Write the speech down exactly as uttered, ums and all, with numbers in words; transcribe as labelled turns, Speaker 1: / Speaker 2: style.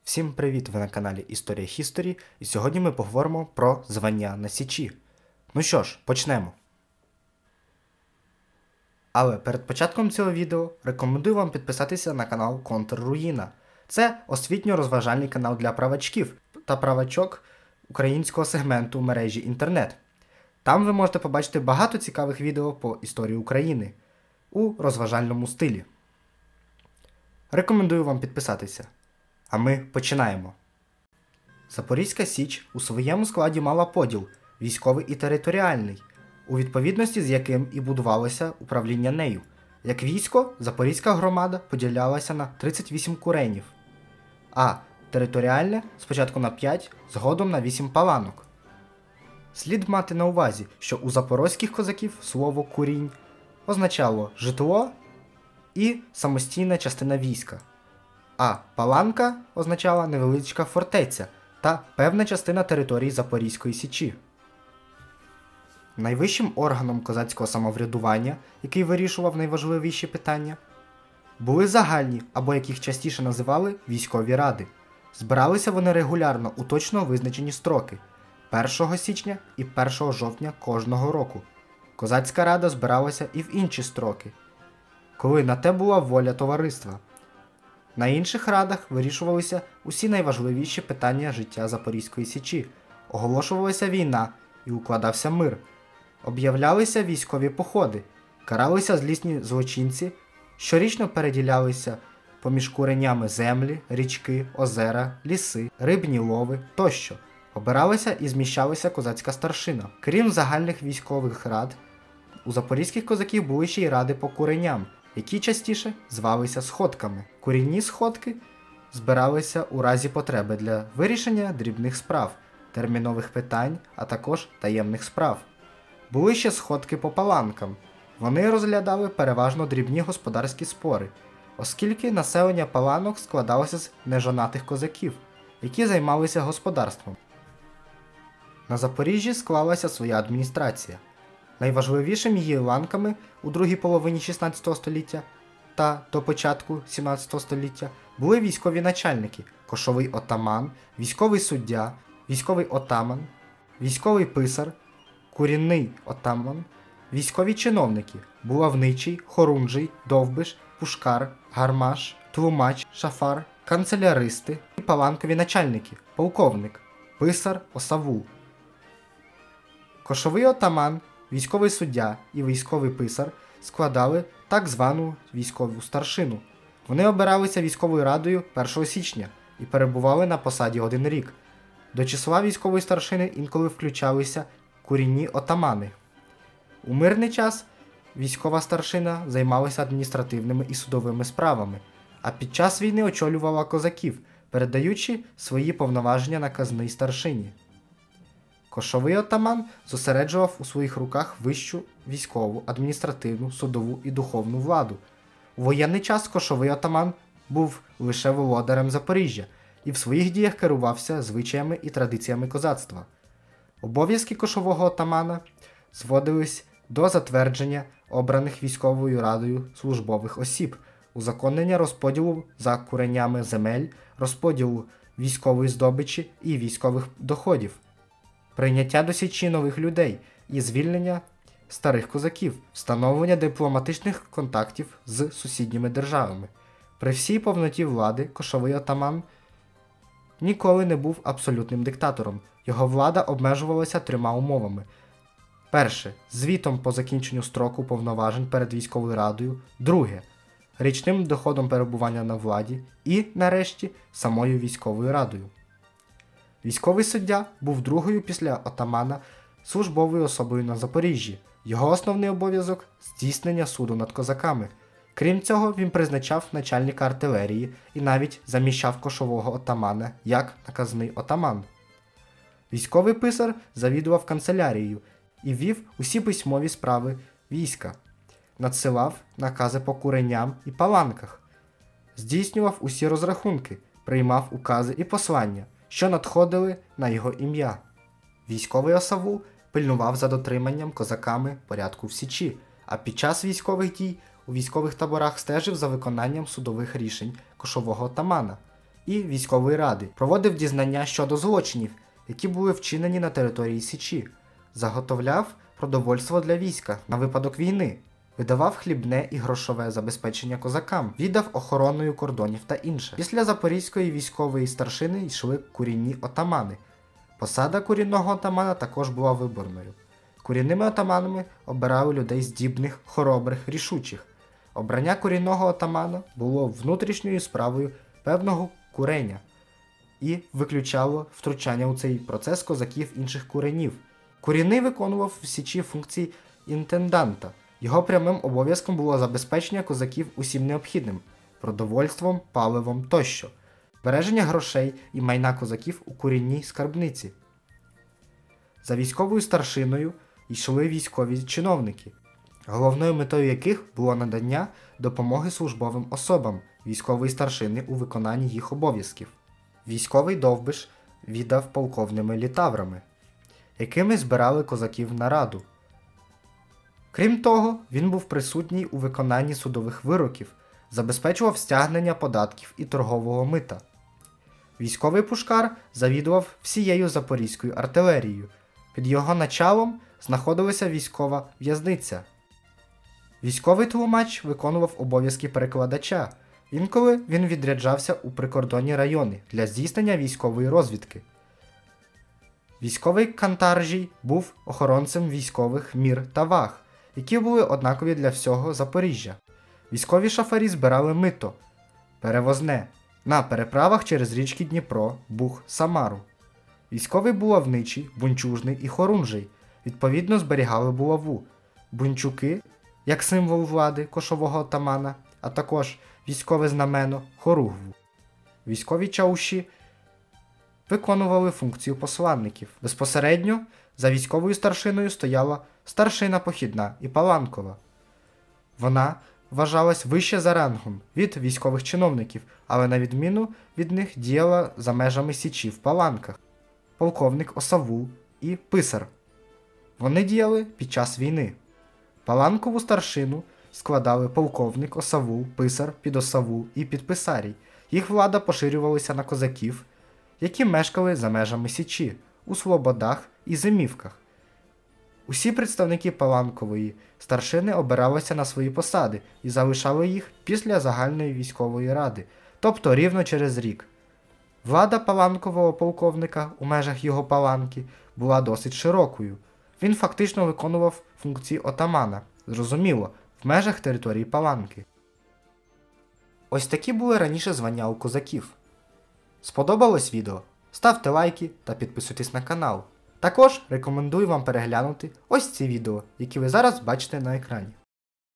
Speaker 1: Всім привіт! Ви на каналі Історія Хісторі, і сьогодні ми поговоримо про звання на Січі. Ну що ж, почнемо. Але перед початком цього відео рекомендую вам підписатися на канал Контрруїна. Це освітньо-розважальний канал для правачків та правачок українського сегменту мережі інтернет. Там ви можете побачити багато цікавих відео по історії України у розважальному стилі. Рекомендую вам підписатися. А ми починаємо. Запорізька Січ у своєму складі мала поділ – військовий і територіальний, у відповідності з яким і будувалося управління нею. Як військо, Запорізька громада поділялася на тридцять вісім куренів, а територіальне – спочатку на п'ять, згодом на вісім паланок. Слід мати на увазі, що у запорозьких козаків слово «курінь» означало житло і самостійна частина війська. А паланка означала невеличка фортеця та певна частина території Запорізької Січі. Найвищим органом козацького самоврядування, який вирішував найважливіші питання, були загальні, або як їх частіше називали, військові ради. Збиралися вони регулярно у точно визначені строки – першого січня і першого жовтня кожного року. Козацька рада збиралася і в інші строки, коли на те була воля товариства. На інших радах вирішувалися усі найважливіші питання життя Запорізької Січі, оголошувалася війна і укладався мир, об'являлися військові походи, каралися злісні злочинці, щорічно переділялися поміж куренями землі, річки, озера, ліси, рибні лови тощо, обиралася і зміщалася козацька старшина. Крім загальних військових рад, у запорізьких козаків були ще й ради по куреням, які частіше звалися сходками. Курінні сходки збиралися у разі потреби для вирішення дрібних справ, термінових питань, а також таємних справ. Були ще сходки по паланкам. Вони розглядали переважно дрібні господарські спори, оскільки населення паланок складалося з нежонатих козаків, які займалися господарством. На Запоріжжі склалася своя адміністрація. Найважливішими її ланками у другій половині шістнадцятого століття та до початку сімнадцятого століття були військові начальники – кошовий отаман, військовий суддя, військовий отаман, військовий писар, курінний отаман, військові чиновники – булавничий, хорунжий, довбиш, пушкар, гармаш, тлумач, шафар, канцеляристи і паланкові начальники – полковник, писар, осавул. Кошовий отаман, військовий суддя і військовий писар складали так звану військову старшину. Вони обиралися військовою радою першого січня і перебували на посаді один рік. До числа військової старшини інколи включалися курінні отамани. У мирний час військова старшина займалася адміністративними і судовими справами, а під час війни очолювала козаків, передаючи свої повноваження наказній старшині. Кошовий отаман зосереджував у своїх руках вищу військову, адміністративну, судову і духовну владу. У воєнний час кошовий отаман був лише володарем Запоріжжя і в своїх діях керувався звичаями і традиціями козацтва. Обов'язки кошового отамана зводились до затвердження обраних військовою радою службових осіб, узаконення розподілу за куренями земель, розподілу військової здобичі і військових доходів, прийняття до Січі нових людей і звільнення старих козаків, встановлення дипломатичних контактів з сусідніми державами. При всій повноті влади кошовий отаман ніколи не був абсолютним диктатором. Його влада обмежувалася трьома умовами. Перше – звітом по закінченню строку повноважень перед військовою радою. Друге – річним доходом перебування на владі. І, нарешті, самою військовою радою. Військовий суддя був другою після отамана службовою особою на Запоріжжі. Його основний обов'язок – здійснення суду над козаками. Крім цього, він призначав начальника артилерії і навіть заміщав кошового отамана як наказний отаман. Військовий писар завідував канцелярією і вів усі письмові справи війська, надсилав накази по куреням і паланках, здійснював усі розрахунки, приймав укази і послання, що надходили на його ім'я. Військовий осавул пильнував за дотриманням козаками порядку в Січі, а під час військових дій у військових таборах стежив за виконанням судових рішень кошового отамана і військової ради, проводив дізнання щодо злочинів, які були вчинені на території Січі, заготовляв продовольство для війська на випадок війни, видавав хлібне і грошове забезпечення козакам, віддав охороною кордонів та інше. Після запорізької військової старшини йшли курінні отамани. Посада курінного отамана також була виборною. Курінними отаманами обирали людей здібних, хоробрих, рішучих. Обрання курінного отамана було внутрішньою справою певного куреня і виключало втручання у цей процес козаків інших куренів. Курінний виконував в Січі функції інтенданта. Його прямим обов'язком було забезпечення козаків усім необхідним – продовольством, паливом тощо, збереження грошей і майна козаків у курінній скарбниці. За військовою старшиною йшли військові чиновники, головною метою яких було надання допомоги службовим особам військової старшини у виконанні їх обов'язків. Військовий довбиш віддав полковними літаврами, якими збирали козаків на раду. Крім того, він був присутній у виконанні судових вироків, забезпечував стягнення податків і торгового мита. Військовий пушкар завідував всією запорізькою артилерією. Під його началом знаходилася військова в'язниця. Військовий тлумач виконував обов'язки перекладача, інколи він відряджався у прикордонні райони для здійснення військової розвідки. Військовий кантаржій був охоронцем військових мір та ваг, які були однакові для всього Запоріжжя. Військові шафарі збирали мито, перевозне, на переправах через річки Дніпро, Буг, Самару. Військовий булавничий, бунчужний і хорунжий, відповідно, зберігали булаву. Бунчуки, як символ влади кошового отамана, а також військове знамено хоругву. Військові чауші виконували функцію посланників. Безпосередньо за військовою старшиною стояла старшина похідна і паланкова. Вона вважалась вище за рангом від військових чиновників, але на відміну від них діяла за межами Січі в паланках. Полковник Осавул і писар. Вони діяли під час війни. Паланкову старшину складали полковник, Осавул, писар, підосавул і підписарій. Їх влада поширювалася на козаків, які мешкали за межами Січі, у слободах і зимівках. Усі представники паланкової старшини обиралися на свої посади і залишали їх після загальної військової ради, тобто рівно через рік. Влада паланкового полковника у межах його паланки була досить широкою. Він фактично виконував функції отамана, зрозуміло, в межах території паланки. Ось такі були раніше звання у козаків. Сподобалось відео? Ставте лайки та підписуйтесь на канал. Також рекомендую вам переглянути ось ці відео, які ви зараз бачите на екрані.